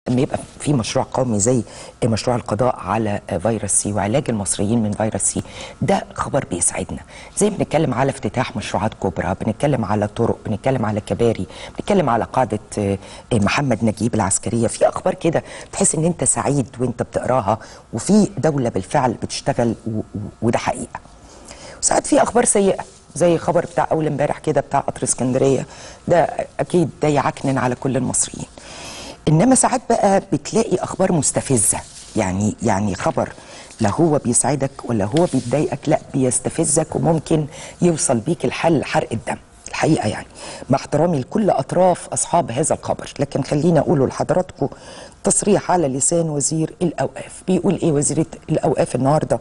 لما يبقى في مشروع قومي زي مشروع القضاء على فيروس سي وعلاج المصريين من فيروس سي، ده خبر بيسعدنا. زي بنتكلم على افتتاح مشروعات كبرى، بنتكلم على طرق، بنتكلم على كباري، بنتكلم على قاعدة محمد نجيب العسكرية. في أخبار كده تحس إن أنت سعيد وأنت بتقراها، وفي دولة بالفعل بتشتغل وده حقيقة. وساعات في أخبار سيئة زي خبر بتاع أول امبارح كده بتاع قطر اسكندرية، ده أكيد ده يعكنن على كل المصريين. إنما ساعات بقى بتلاقي أخبار مستفزة، يعني خبر لا هو بيسعدك ولا هو بيضايقك، لا بيستفزك وممكن يوصل بيك الحل حرق الدم الحقيقة. يعني مع احترامي لكل أطراف أصحاب هذا الخبر، لكن خلينا أقوله لحضراتكم تصريح على لسان وزير الأوقاف. بيقول إيه وزير الأوقاف النهاردة؟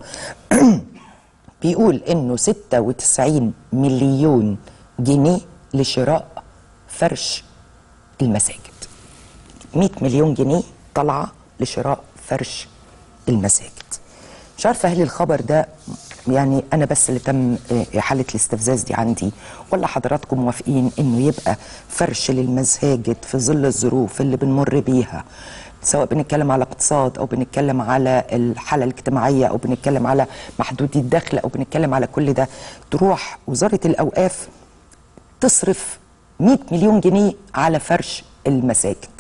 بيقول إنه 96 مليون جنيه لشراء فرش المساجد. 100 مليون جنيه طالعة لشراء فرش المساجد. مش عارفة هل الخبر ده يعني أنا بس اللي تم حالة الاستفزاز دي عندي، ولا حضراتكم موافقين إنه يبقى فرش للمساجد في ظل الظروف اللي بنمر بيها، سواء بنتكلم على اقتصاد أو بنتكلم على الحالة الاجتماعية أو بنتكلم على محدودي الدخل أو بنتكلم على كل ده، تروح وزارة الأوقاف تصرف 100 مليون جنيه على فرش المساجد.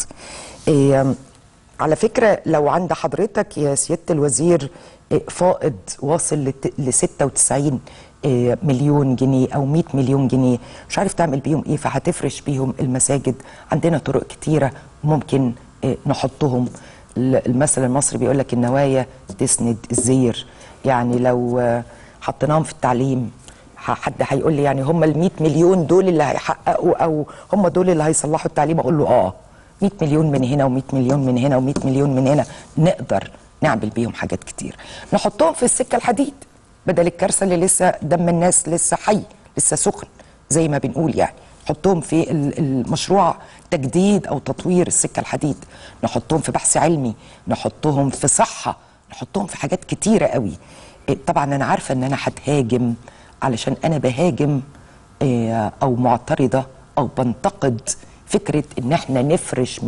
على فكرة لو عند حضرتك يا سيادة الوزير فائض واصل ل 96 مليون جنيه أو 100 مليون جنيه، مش عارف تعمل بيهم إيه، فهتفرش بيهم المساجد. عندنا طرق كتيرة ممكن نحطهم. المثل المصري بيقول لك النوايا تسند الزير. يعني لو حطيناهم في التعليم، حد هيقول لي يعني هم ال 100 مليون دول اللي هيحققوا او هم دول اللي هيصلحوا التعليم؟ اقول له 100 مليون من هنا و100 مليون من هنا و100 مليون من هنا نقدر نعمل بيهم حاجات كتير. نحطهم في السكه الحديد بدل الكارثه اللي لسه دم الناس لسه حي لسه سخن زي ما بنقول. يعني نحطهم في المشروع تجديد او تطوير السكه الحديد، نحطهم في بحث علمي، نحطهم في صحه، نحطهم في حاجات كتيره قوي. طبعا انا عارفه ان انا هتهاجم علشان انا بهاجم او معترضه او بنتقد فكره ان احنا نفرش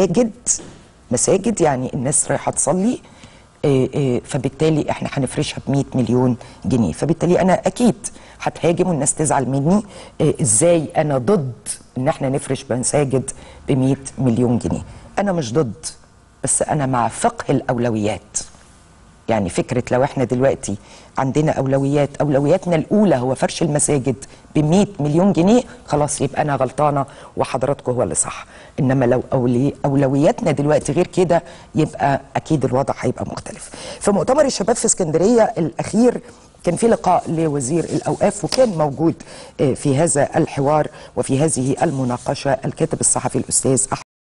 مساجد يعني الناس رايحه تصلي، فبالتالي احنا هنفرشها ب 100 مليون جنيه. فبالتالي انا اكيد هتهاجم والناس تزعل مني. ازاي انا ضد ان احنا نفرش مساجد ب 100 مليون جنيه؟ انا مش ضد، بس انا مع فقه الاولويات. يعني فكرة لو احنا دلوقتي عندنا أولوياتنا الأولى هو فرش المساجد ب 100 مليون جنيه، خلاص يبقى أنا غلطانة وحضراتكم هو اللي صح. إنما لو أولوياتنا دلوقتي غير كده يبقى أكيد الوضع هيبقى مختلف. في مؤتمر الشباب في اسكندرية الأخير كان في لقاء لوزير الأوقاف، وكان موجود في هذا الحوار وفي هذه المناقشة الكاتب الصحفي الأستاذ